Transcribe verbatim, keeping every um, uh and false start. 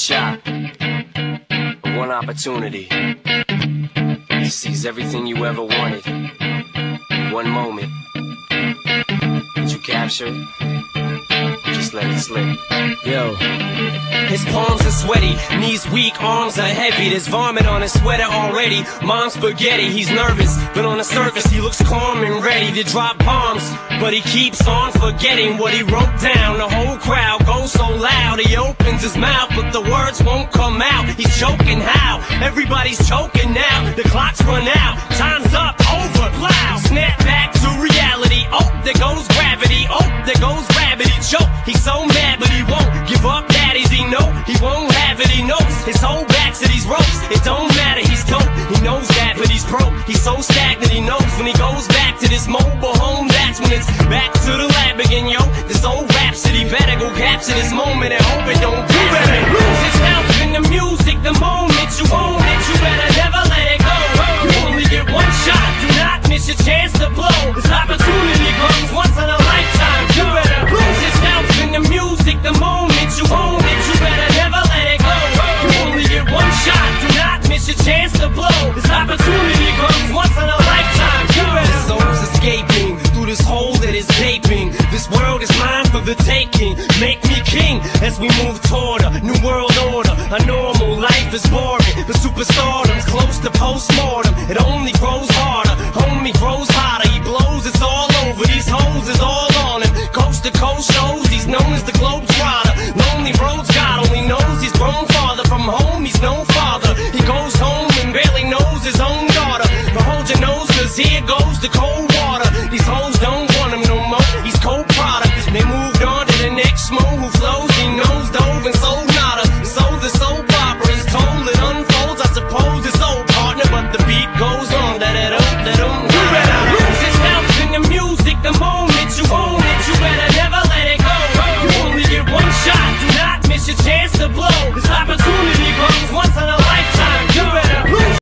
shot, one opportunity to seize everything you ever wanted. One moment. Did you capture it? Just let it slip. Yo. His palms are sweaty, knees weak, arms are heavy. There's vomit on his sweater already. Mom's spaghetti, he's nervous, but on the surface he looks calm and ready to drop bombs. But he keeps on forgetting what he wrote down. The whole crowd goes so loud, he opens his mouth, but the words won't come out. He's choking how? Everybody's choking now. The clock's run out, time's up, over, loud. Snap back to reality. Oh, there goes gravity. Oh, there goes gravity. Choke. He's so mad, but he won't give up. Daddies, he know he won't have it. He knows his whole back to these ropes. It don't matter, he's dope. He knows that, but he's broke. He's so stagnant. He knows when he goes back to this mobile home, that's when it's back to the lab again. Yo, this old rhapsody better go capture this moment and hope it don't. You better lose yourself in the music. The moment you own it, you better never let it go. You only get one shot. Do not miss your chance to blow. This opportunity comes once in a lifetime. You better lose yourself in the music. The moment you own it, you better never let it go. You only get one shot. Do not miss your chance to blow. This opportunity comes once in a lifetime. You better. This soul's escaping through this hole that is gaping. This world is mine for the taking. Make me king as we move toward a new world order. A normal life is boring, but superstardom's close to postmortem. It only grows harder, homie grows hotter. He blows, it's all over. These hoes is all on him. Coast to coast shows, he's known as the Globetrotter. Lonely roads, God only knows he's grown farther from home. He's no father. He goes home and barely knows his own daughter. But hold your nose, cause here goes the cold